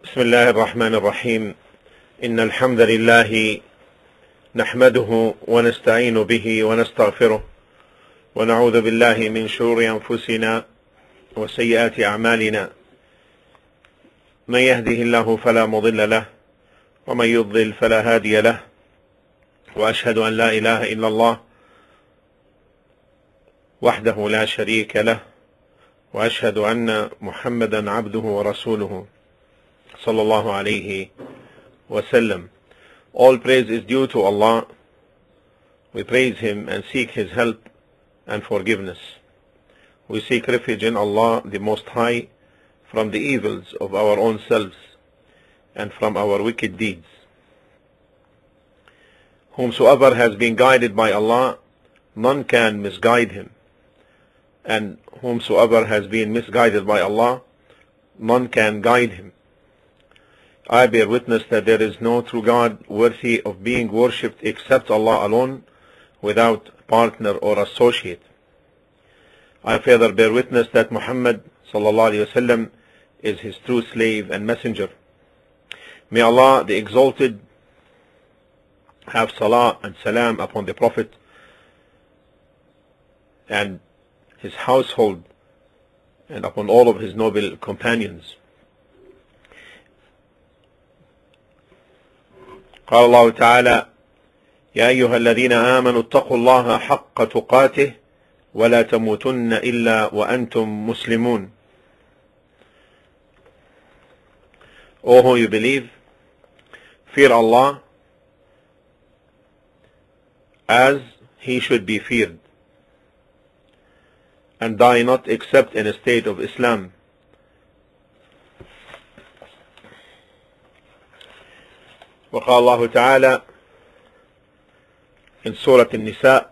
بسم الله الرحمن الرحيم. إن الحمد لله نحمده ونستعين به ونستغفره ونعوذ بالله من شرور أنفسنا وسيئات أعمالنا. من يهده الله فلا مضل له ومن يضلل فلا هادي له، وأشهد أن لا إله إلا الله وحده لا شريك له، وأشهد أن محمدا عبده ورسوله صلى الله عليه وسلم. All praise is due to Allah. We praise Him and seek His help and forgiveness. We seek refuge in Allah the Most High from the evils of our own selves and from our wicked deeds. Whomsoever has been guided by Allah, none can misguide him. And whomsoever has been misguided by Allah, none can guide him. I bear witness that there is no true God worthy of being worshipped except Allah alone, without partner or associate. I further bear witness that Muhammad sallallahu alaihi wasallam is his true slave and messenger. May Allah the Exalted have salah and salam upon the Prophet and his household and upon all of his noble companions. قال الله تعالى: يا أيها الذين آمنوا اتقوا الله حق تقاته ولا تموتن إلا وأنتم مسلمون. O who you believe, fear Allah as He should be feared, and die not except in a state of Islam. وقال الله تعالى in سورة النساء: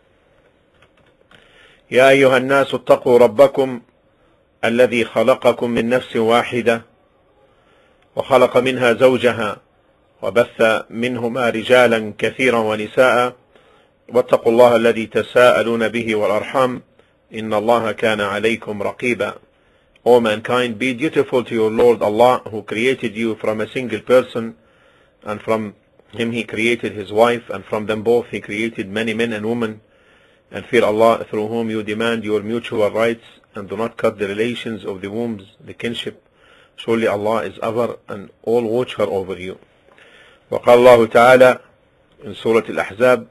يا أيها الناس اتقوا ربكم الذي خلقكم من نفس واحدة وخلق منها زوجها وبث منهما رجالا كثيرا ونساء واتقوا الله الذي تساءلون به والأرحام إن الله كان عليكم رقيبا. O mankind, be dutiful to your Lord Allah, who created you from a single person, and from him He created his wife, and from them both He created many men and women. And fear Allah, through whom you demand your mutual rights, and do not cut the relations of the wombs, the kinship. Surely Allah is ever and all watcher over you. وقال الله تعالى in سورة الأحزاب: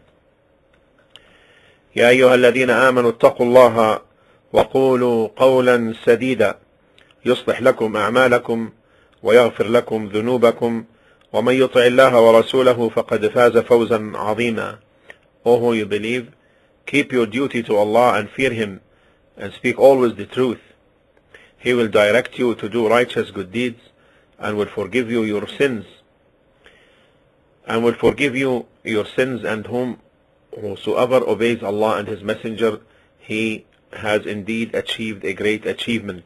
يا أيها الذين آمنوا اتقوا الله وقولوا قولا سديدا يصلح لكم أعمالكم ويغفر لكم ذنوبكم ومن يطع الله ورسوله فقد فاز فوزا عظيما. O who you believe, keep your duty to Allah and fear Him, and speak always the truth. He will direct you to do righteous good deeds, and will forgive you your sins. And whosoever obeys Allah and His Messenger, he has indeed achieved a great achievement.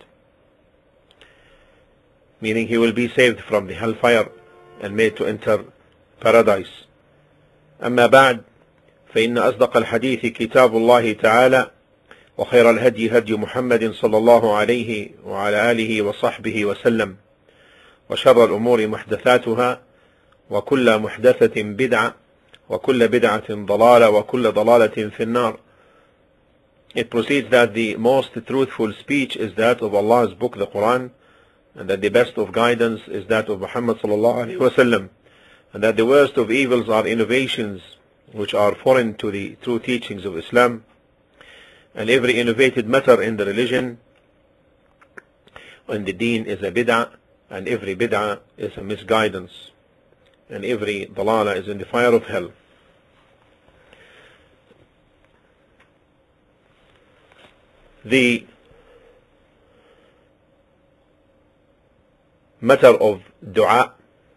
Meaning he will be saved from the hellfire and made to enter paradise. أما بعد، فإن أصدق الحديث كتاب الله تعالى، وخير الهدي هدي محمد صلى الله عليه وعلى آله وصحبه وسلم، وشر الأمور محدثاتها، وكل محدثة بدعة، وكل بدعة ضلالة، وكل ضلالة في النار. It proceeds that the most truthful speech is that of Allah's book, the Quran, and that the best of guidance is that of Muhammad sallallahu alaihi wasallam, and that the worst of evils are innovations which are foreign to the true teachings of Islam, and every innovated matter in the religion and the deen is a bid'ah, and every bid'ah is a misguidance, and every dalala is in the fire of hell. The matter of dua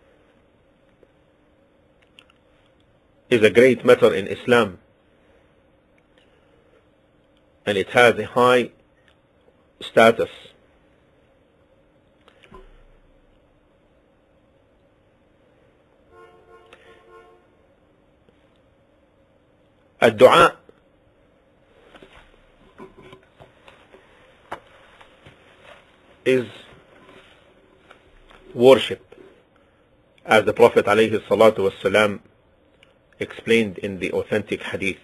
is a great matter in Islam, and it has a high status. الدعاء is worship, as the Prophet ﷺ explained in the authentic hadith.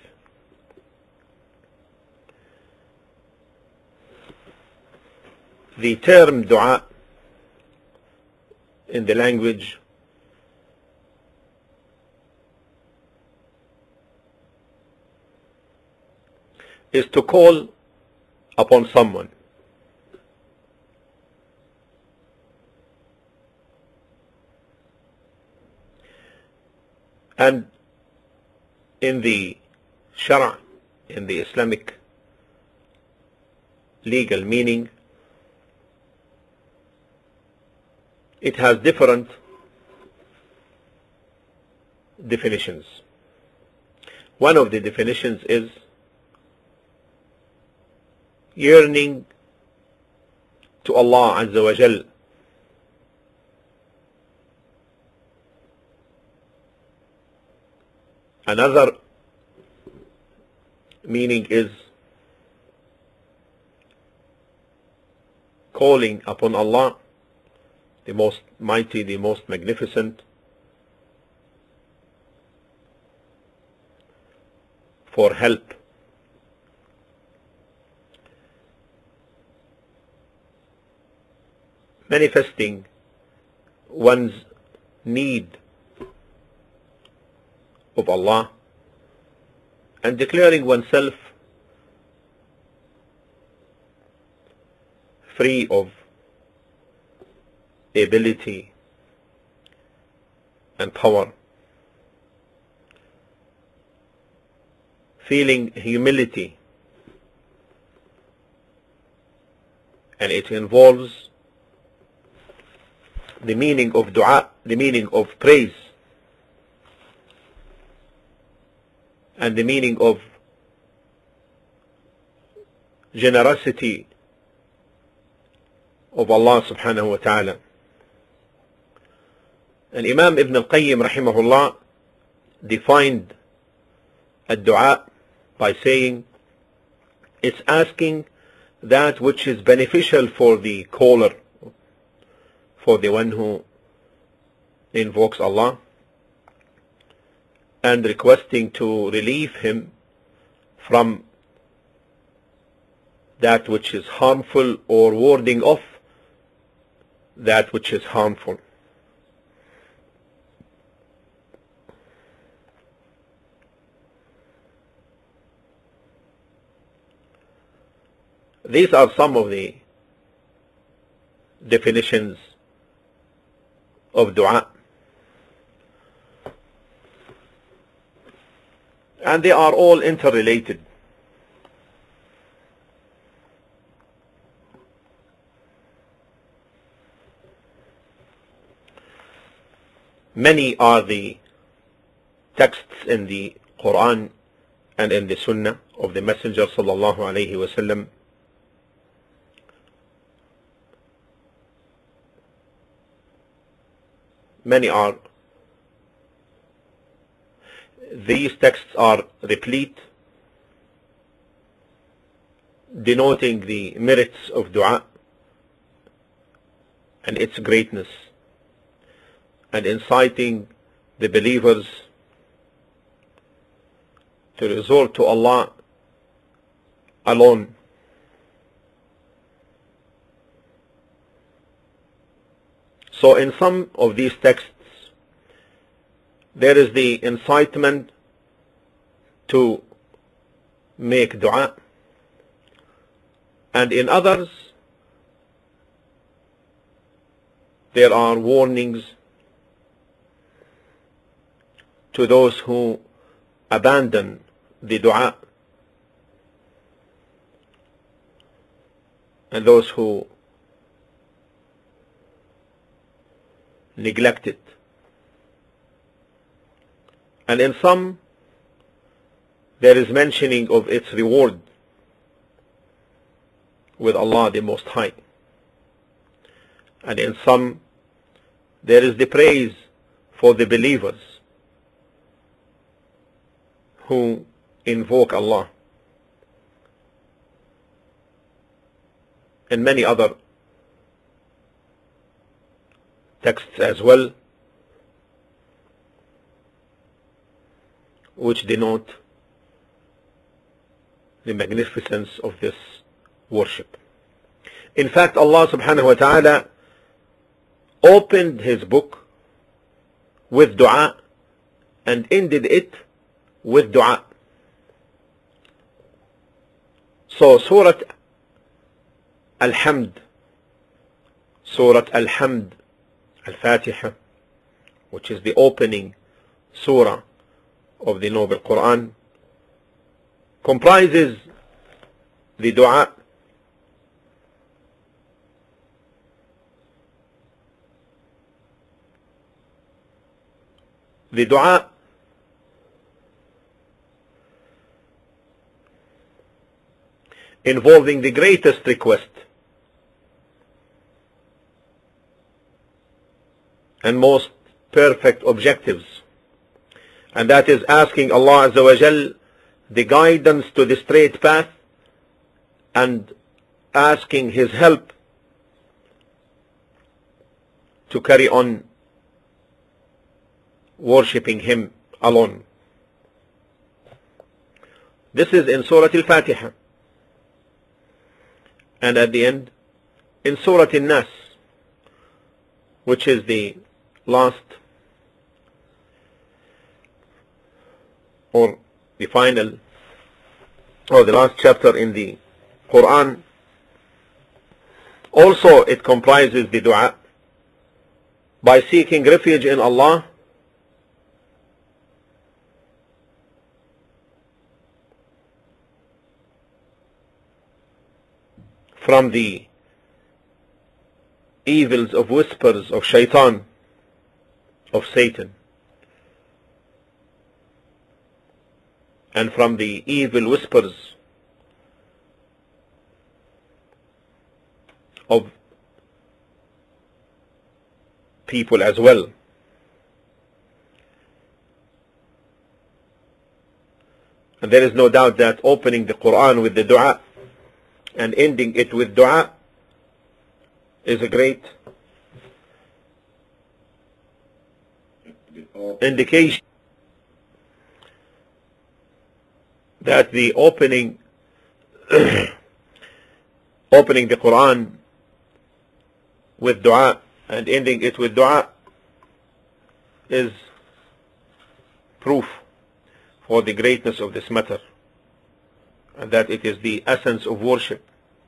The term dua in the language is to call upon someone. And in the Shara, in the Islamic legal meaning, it has different definitions. One of the definitions is yearning to Allah Azza wa Jal. Another meaning is calling upon Allah, the most mighty, the most magnificent, for help. Manifesting one's need of Allah and declaring oneself free of ability and power, feeling humility, and it involves the meaning of dua, the meaning of praise, and the meaning of generosity of Allah subhanahu wa ta'ala. And Imam Ibn al-Qayyim rahimahullah defined ad-dua by saying it's asking that which is beneficial for the caller, for the one who invokes Allah, and requesting to relieve him from that which is harmful or warding off that which is harmful. These are some of the definitions of dua, and they are all interrelated. Many are the texts in the Quran and in the Sunnah of the Messenger sallallahu alaihi wasallam many are. These texts are replete, denoting the merits of dua and its greatness, and inciting the believers to resort to Allah alone. So in some of these texts there is the incitement to make dua, and in others there are warnings to those who abandon the dua and those who neglect it. And in some there is mentioning of its reward with Allah the Most High, and in some there is the praise for the believers who invoke Allah, and many other texts as well, which denote the magnificence of this worship. In fact, Allah subhanahu wa ta'ala opened his book with dua and ended it with dua. So Surah Al-Hamd, Al-Fatiha, which is the opening surah of the Noble Quran, comprises the dua involving the greatest request and most perfect objectives, and that is asking Allah Azza wa Jal the guidance to the straight path and asking his help to carry on worshipping him alone. This is in Surah Al-Fatiha, and at the end in Surah Al-Nas, which is the last or the final or the last chapter in the Quran. Also it comprises the dua by seeking refuge in Allah from the evils of whispers of shaitan, of Satan, and from the evil whispers of people as well. And there is no doubt that opening the Quran with the dua and ending it with dua is a great indication that the opening the Quran with dua and ending it with dua is proof for the greatness of this matter, and that it is the essence of worship.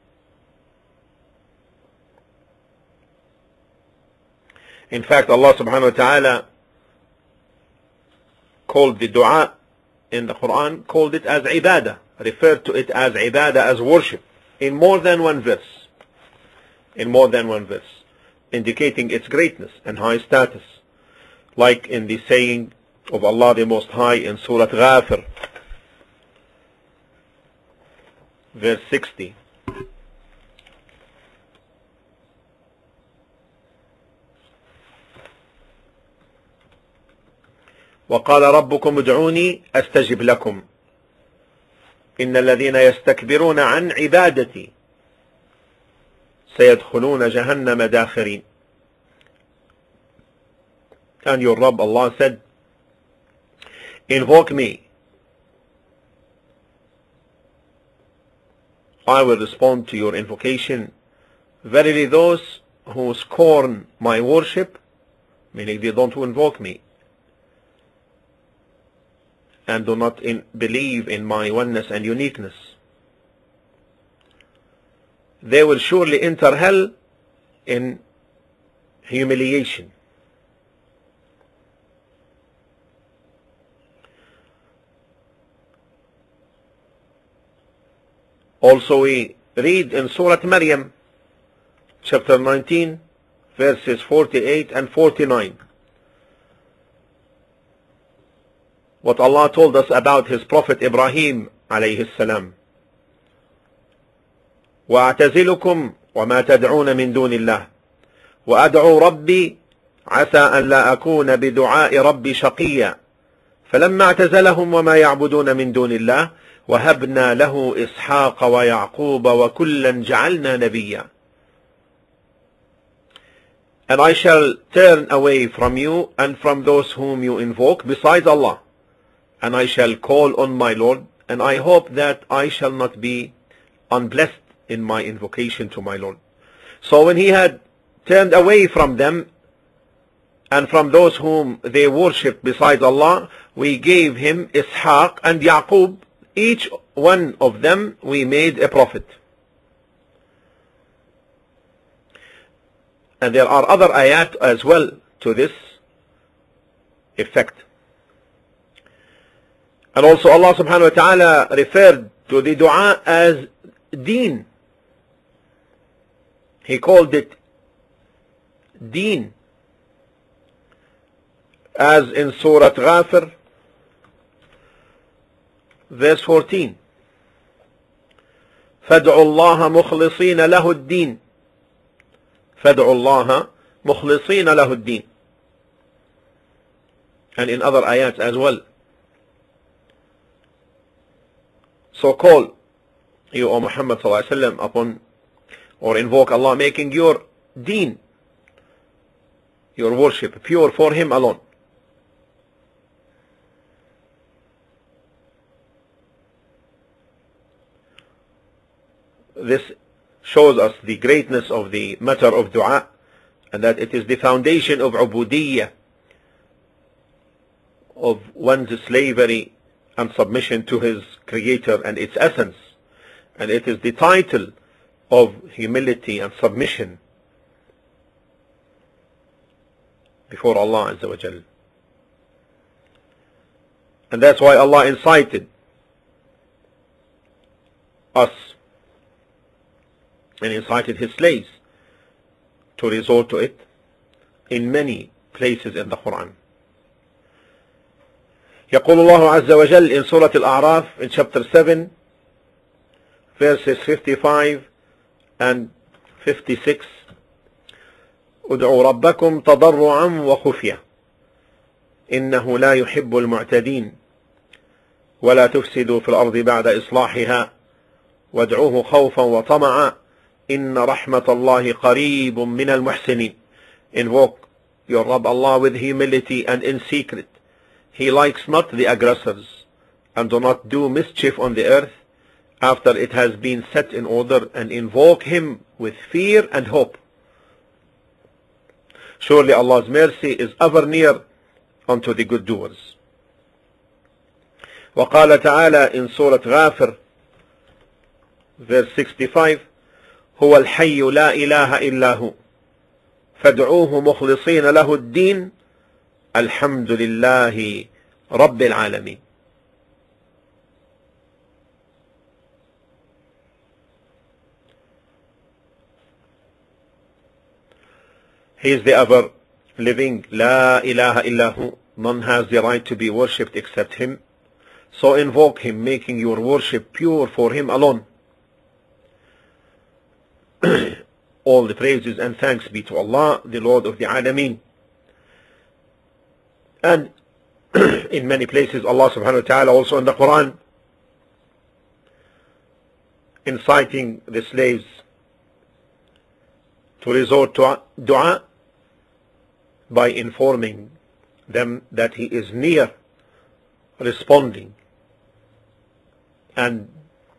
In fact, Allah subhanahu wa ta'ala called the dua in the Quran, called it as ibadah, referred to it as ibadah, as worship, in more than one verse. In more than one verse, indicating its greatness and high status, like in the saying of Allah the Most High in Surah Ghafir, verse 60. وقال ربكم ادعوني أستجب لكم إن الذين يستكبرون عن عبادتي سيدخلون جهنم داخرين. And your Rabb Allah said, invoke me, I will respond to your invocation. Verily those who scorn my worship, meaning they don't invoke me and do not believe in my oneness and uniqueness, they will surely enter hell in humiliation. Also we read in Surah Maryam, chapter 19, verses 48 and 49, what Allah told us about his prophet Ibrahim alayhi salam. وَأَعْتَزِلُكُمْ وَمَا تَدْعُونَ مِن دُونِ اللَّهِ وَأَدْعُو رَبِّي عَسَىٰ أَن لَا أَكُونَ بِدُعَاءِ رَبِّي شَقِيًّا فَلَمَّا اعْتَزَلَهُمْ وَمَا يَعْبُدُونَ مِن دُونِ اللَّهِ وَهَبْنَا لَهُ إِسْحَاقَ وَيَعْقُوبَ وَكُلًّا جَعَلْنَا نَبِيًّا. and I shall turn away from you and from those whom you invoke besides Allah, and I shall call on my Lord, and I hope that I shall not be unblessed in my invocation to my Lord. So when he had turned away from them and from those whom they worshipped besides Allah, we gave him Ishaq and Yaqub. Each one of them we made a prophet. And there are other ayat as well to this effect. And also Allah subhanahu wa ta'ala referred to the dua as deen. He called it deen, as in Surah Ghafir, verse 14. فَادْعُوا اللَّهَ مُخْلِصِينَ لَهُ الدِّينَ. فَادْعُوا اللَّهَ مُخْلِصِينَ لَهُ الدِّينَ. And in other ayats as well. So call, you, O Muhammad sallallahu alaihi wasallam, upon or invoke Allah, making your deen, your worship, pure for Him alone. This shows us the greatness of the matter of dua, and that it is the foundation of ubudiyyah, of one's slavery and submission to his Creator and its essence, and it is the title of humility and submission before Allah Azza wa Jal. And that's why Allah incited us and incited His slaves to resort to it in many places in the Quran. يقول الله عز وجل in Surah Al-A'raf in chapter 7 verses 55 and 56: ادعوا ربكم تضرعا وخفية إنه لا يحب المعتدين ولا تفسدوا في الأرض بعد إصلاحها وادعوه خوفا وطمعا إن رحمة الله قريب من المحسنين. Invoke your Rabb Allah with humility and in secret. He likes not the aggressors, and do not do mischief on the earth after it has been set in order, and invoke Him with fear and hope. Surely Allah's mercy is ever near unto the good doers. وقال تعالى in Surah Ghafir verse 65: هو الحي لا إله إلا هو فادعوه مخلصين له الدين الحمد لله رب العالمين. He is the ever living, La ilaha illahu, none has the right to be worshipped except Him. So invoke Him, making your worship pure for Him alone. All the praises and thanks be to Allah, the Lord of the Alameen. And in many places Allah subhanahu wa ta'ala also in the Quran inciting the slaves to resort to dua by informing them that He is near responding and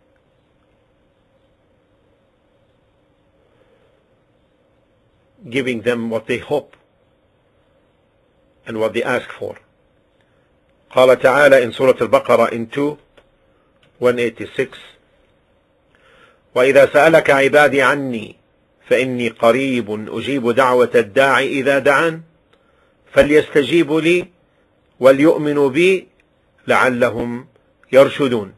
giving them what they hope and what they ask for. قال تعالى in Surah Al-Baqarah in 2:186: وإذا سألك عبادي عني فإني قريب أجيب دعوة الداعي إذا دعان فليستجيبوا لي وليؤمنوا بي لعلهم يرشدون.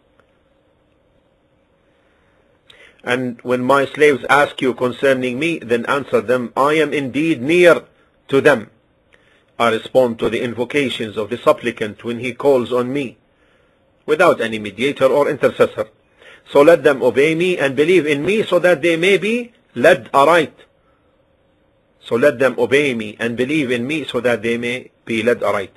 And when my slaves ask you concerning me, then answer them, I am indeed near to them. I respond to the invocations of the supplicant when he calls on me, without any mediator or intercessor. So let them obey me and believe in me so that they may be led aright. So let them obey me and believe in me so that they may be led aright.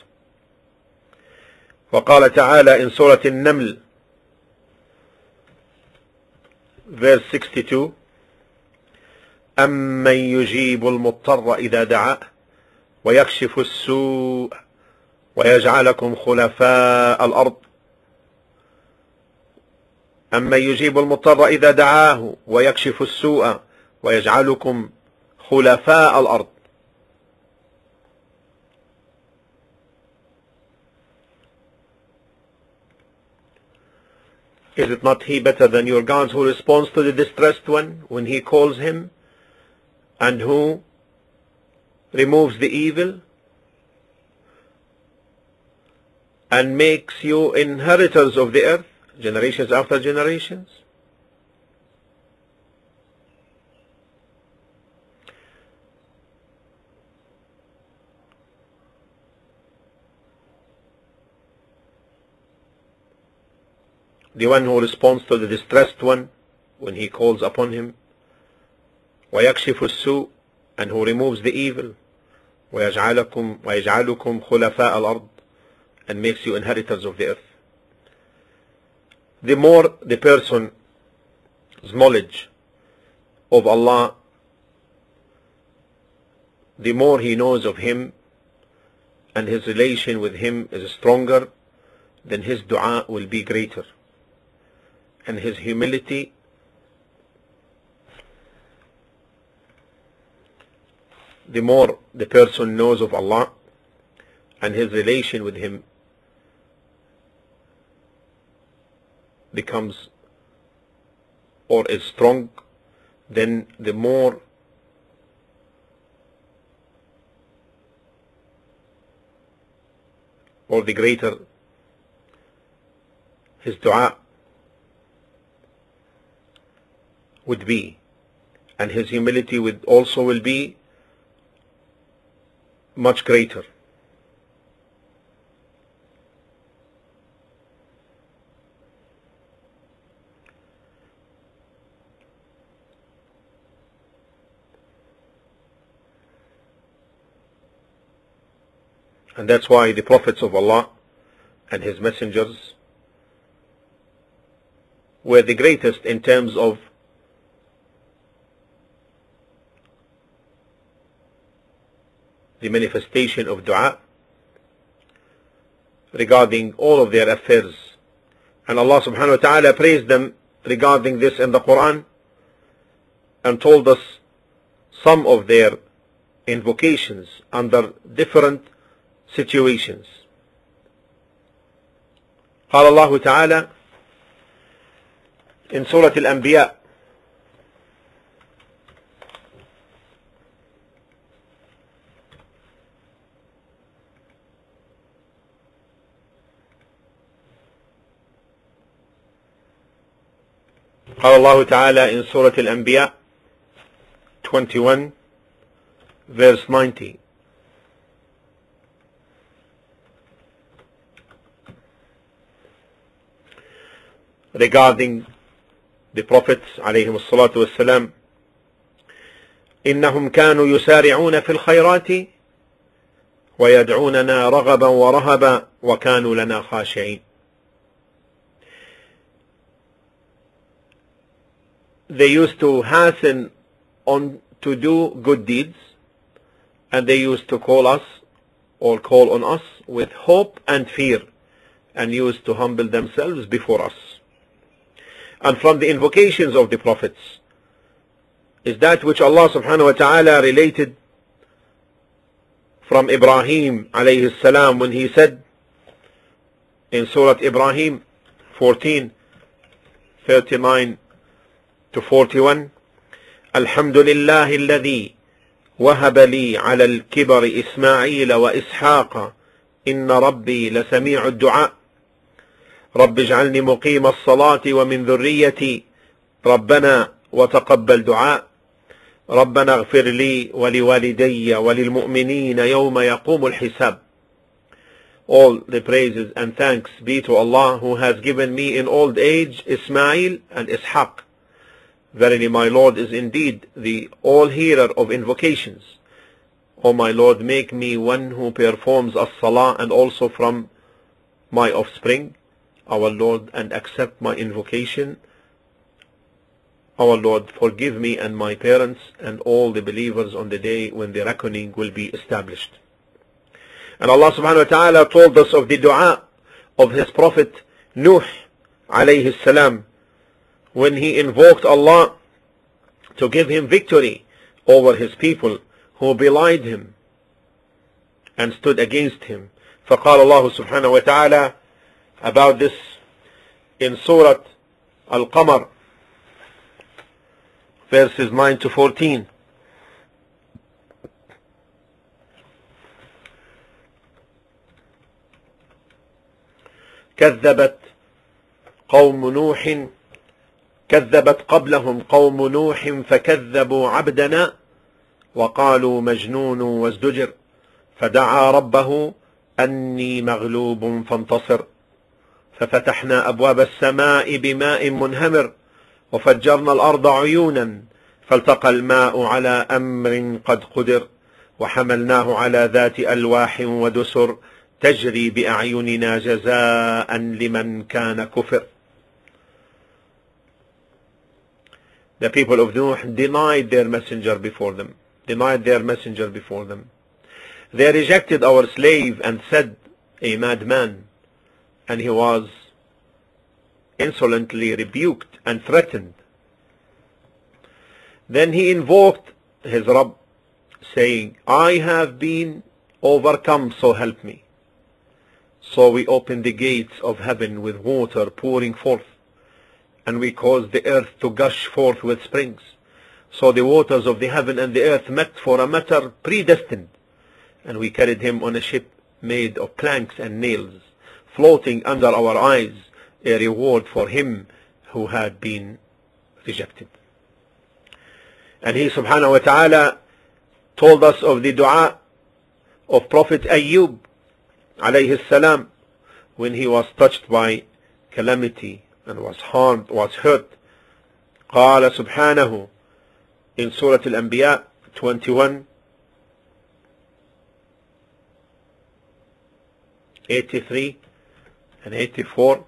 وقال تعالى in Surah An-Naml verse 62: أمن يجيب المضطر إذا دعاه ويكشف السوء ويجعلكم خلفاء الأرض. أمن يجيب المضطر إذا دعاه ويكشف السوء ويجعلكم خلفاء الأرض. Is it not he better than your God who responds to the distressed one when he calls him, and who removes the evil and makes you inheritors of the earth, generations after generations? The one who responds to the distressed one when he calls upon him, وَيَكْشِفُ السُّوء, and who removes the evil, وَيَجْعَلُكُمْ خُلَفَاءَ الْأَرْضِ, and makes you inheritors of the earth. The more the person's knowledge of Allah, the more he knows of Him, and his relation with Him is stronger, then his dua will be greater, and his humility the more the person knows of Allah and his relation with Him becomes or is strong, then the more or the greater his dua would be, and his humility would also will be much greater. And that's why the prophets of Allah and His messengers were the greatest in terms of the manifestation of dua regarding all of their affairs. And Allah subhanahu wa ta'ala praised them regarding this in the Quran and told us some of their invocations under different situations. قال الله تعالى in Surah Al-Anbiya, قال الله تعالى in Surah Al-Anbiya 21 verse 90, regarding the prophets عليهم الصلاة والسلام: إنهم كانوا يسارعون في الخيرات ويدعوننا رغبا ورهبا وكانوا لنا خاشعين. They used to hasten on to do good deeds, and they used to call us or call on us with hope and fear, and used to humble themselves before us. And from the invocations of the prophets is that which Allah subhanahu wa ta'ala related from Ibrahim alayhi salam when he said in Surah Ibrahim 14:39 to 41: الحمد لله الذي وهب لي على الكبر إسماعيل وإسحاق إن ربي لسميع الدعاء رب اجعلني مقيم الصلاة ومن ذريتي ربنا وتقبل دعاء ربنا اغفر لي ولوالدي وللمؤمنين يوم يقوم الحساب. All the praises and thanks be to Allah who has given me in old age Ismail and Ishaq. Verily my Lord is indeed the all-hearer of invocations. O my Lord, make me one who performs as-salah and also from my offspring, our Lord, and accept my invocation our Lord, forgive me and my parents and all the believers on the day when the reckoning will be established. And Allah subhanahu wa ta'ala told us of the dua of his prophet Nuh alayhi salam, when he invoked Allah to give him victory over his people who belied him and stood against him. فقال الله سبحانه وتعالى about this in Surah Al-Qamar, verses 9 to 14. كذبت قبلهم قوم نوح فكذبوا عبدنا وقالوا مجنون وازدجر فدعا ربه أني مغلوب فانتصر ففتحنا أبواب السماء بماء منهمر وفجرنا الأرض عيونا فالتقى الماء على أمر قد قدر وحملناه على ذات ألواح ودسر تجري بأعيننا جزاء لمن كان كفر. The people of Nuh denied their messenger before them. They rejected our slave and said, a madman, and he was insolently rebuked and threatened. Then he invoked his Rabb, saying, I have been overcome, so help me. So we opened the gates of heaven with water pouring forth, and we caused the earth to gush forth with springs. So the waters of the heaven and the earth met for a matter predestined, and we carried him on a ship made of planks and nails, floating under our eyes, a reward for him who had been rejected. And he subhanahu wa ta'ala told us of the dua of Prophet Ayyub alayhi salam, when he was touched by calamity and was harmed, was hurt. قال سبحانه in Surah Al-Anbiya 21, 83 and 84.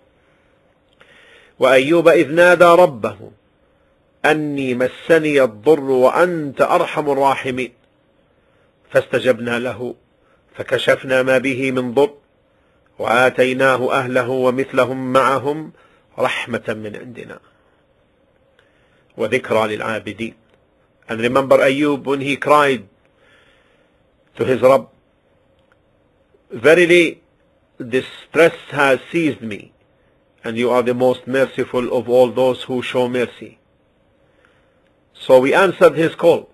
وأيوب إذ نادى ربه أني مسني الضر وأنت أرحم الراحمين فاستجبنا له فكشفنا ما به من ضر وآتيناه أهله ومثلهم معهم رحمة من عندنا وذكرى للعابدين. And remember Ayub when he cried to his Rabb, verily distress has seized me, and you are the most merciful of all those who show mercy. So we answered his call.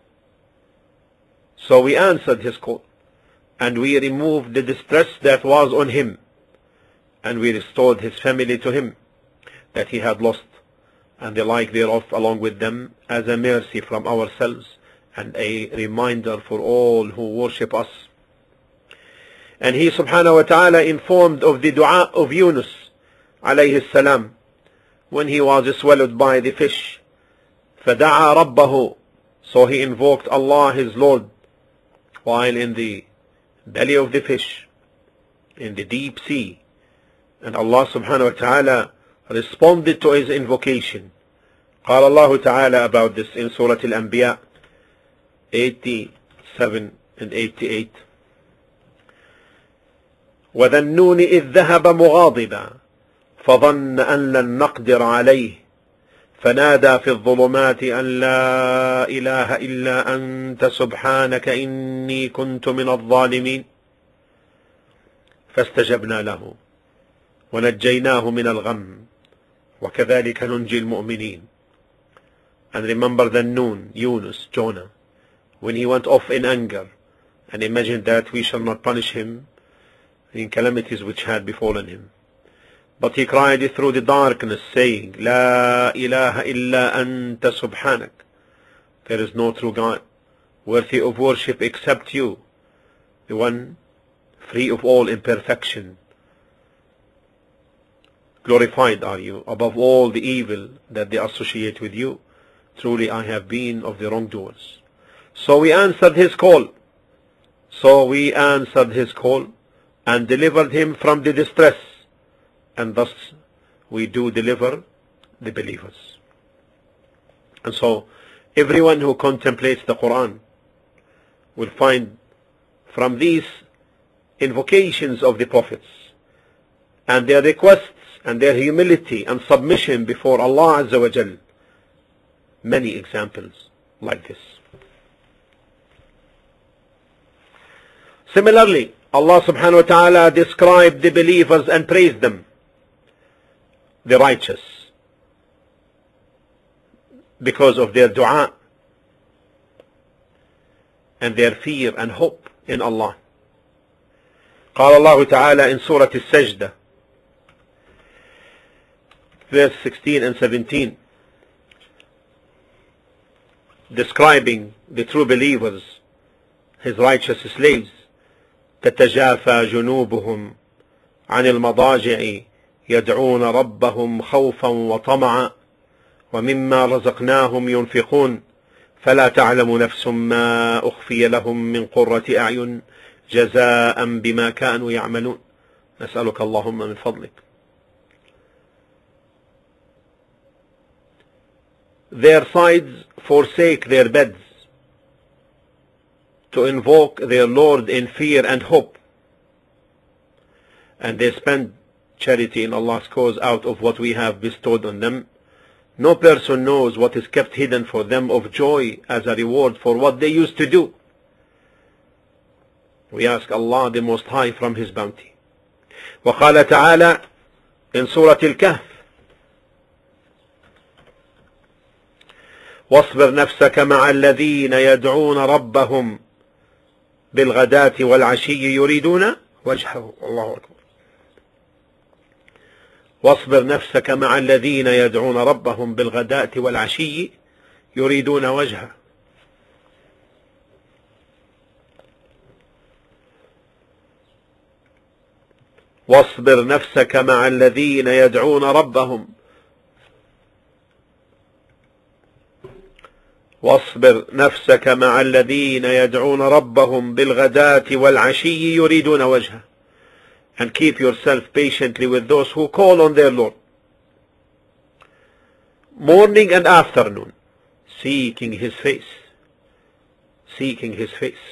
And we removed the distress that was on him, and we restored his family to him that he had lost, and the like thereof along with them, as a mercy from ourselves and a reminder for all who worship us. And he subhanahu wa ta'ala informed of the dua of Yunus alayhi salam when he was swallowed by the fish. فَدَعَى رَبَّهُ, so he invoked Allah his Lord while in the belly of the fish, in the deep sea. And Allah subhanahu wa ta'ala responded to his invocation. قال الله تعالى about this in Surah Al-Anbiya 87 and 88. وَذَا النُّونِ إِذْ ذَهَبَ مُغَاضِبًا فَظَنَّ أَن لَّن نَّقْدِرَ عَلَيْهِ فنادى في الظلمات أن لا إله إلا أنت سبحانك إني كنت من الظالمين فاستجبنا له ونجيناه من الغم وكذلك ننجي المؤمنين. And remember the Nun, Yunus, Jonah, when he went off in anger and imagined that we shall not punish him in calamities which had befallen him. But he cried through the darkness, saying, La ilaha illa anta subhanak. There is no true God worthy of worship except you, the one free of all imperfection. Glorified are you above all the evil that they associate with you. Truly I have been of the wrongdoers. So we answered his call. And delivered him from the distress. And thus we do deliver the believers. And so everyone who contemplates the Quran will find from these invocations of the prophets and their requests and their humility and submission before Allah Azza wa Jal many examples like this. Similarly, Allah subhanahu wa ta'ala described the believers and praised them, the righteous, because of their dua and their fear and hope in Allah. قال الله تعالى in Surah Al-Sajdah, verse 16 and 17, describing the true believers, his righteous slaves: تتجافى جنوبهم عن المضاجع يدعون ربهم خوفا وطمعا ومما رزقناهم ينفقون فلا تعلم نفس ما أخفي لهم من قرة أعين جزاء بما كانوا يعملون نسألك اللهم من فضلك. Their sides forsake their beds to invoke their Lord in fear and hope, and they spend charity in Allah's cause out of what we have bestowed on them. No person knows what is kept hidden for them of joy as a reward for what they used to do. We ask Allah the Most High from His bounty. وقال تعالى in Surah Al-Kahf: واصبر نفسك مع الذين يدعون ربهم بالغداة والعشي يريدون وجهه. الله أكبر. واصبر نفسك مع الذين يدعون ربهم بالغداة والعشي يريدون وجهه. واصبر نفسك مع الذين يدعون ربهم واصبر نفسك مع الذين يدعون ربهم بالغداة والعشي يريدون وجهه, and keep yourself patiently with those who call on their Lord morning and afternoon, seeking His face, seeking His face.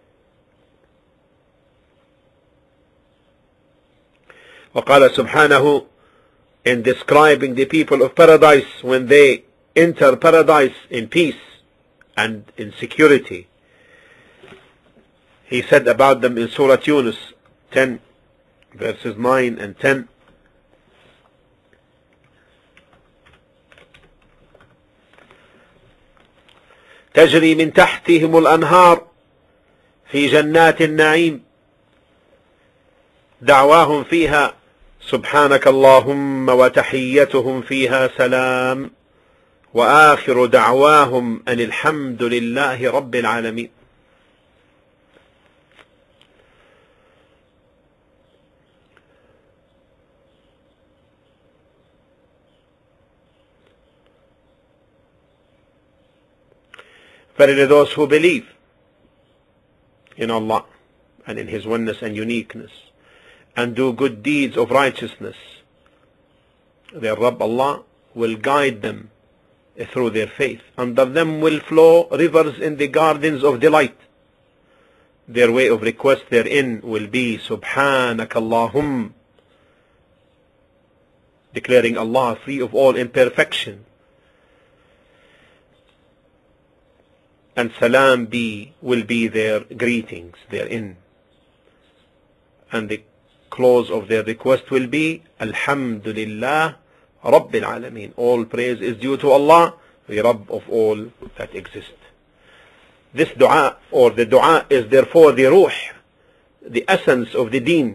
وقال سبحانه in describing the people of paradise when they enter paradise in peace and in security, He said about them in Surah Yunus 10 verses 9 and 10: تجري من تحتهم الأنهار في جنات النعيم دعواهم فيها سبحانك اللهم وتحيتهم فيها سلام وآخر دعواهم أن الحمد لله رب العالمين. Verily those who believe in Allah and in His oneness and uniqueness and do good deeds of righteousness, their Rabb Allah will guide them through their faith. Under them will flow rivers in the gardens of delight. Their way of request therein will be Subhanak Allahum, declaring Allah free of all imperfection, and Salam will be their greetings therein, and the close of their request will be Alhamdulillah Rabbil Alameen. All praise is due to Allah, the Rabb of all that exist. This dua, or the dua, is therefore the ruh, the essence of the deen.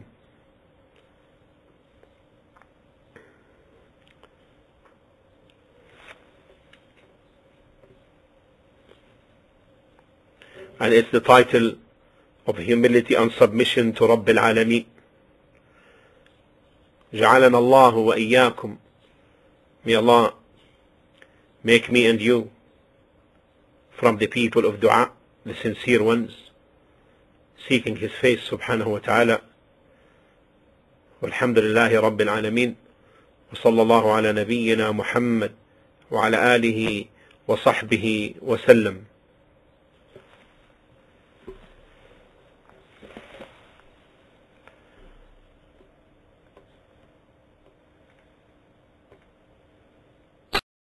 And it's the title of humility and submission to Rabbil Alameen. جعلنا الله وإياكم. May Allah make me and you from the people of dua, the sincere ones, seeking His face subhanahu wa ta'ala. Walhamdulillahi Rabbil Alameen. Wa sallallahu ala nabiyyina Muhammad wa ala alihi وصحبه وسلم.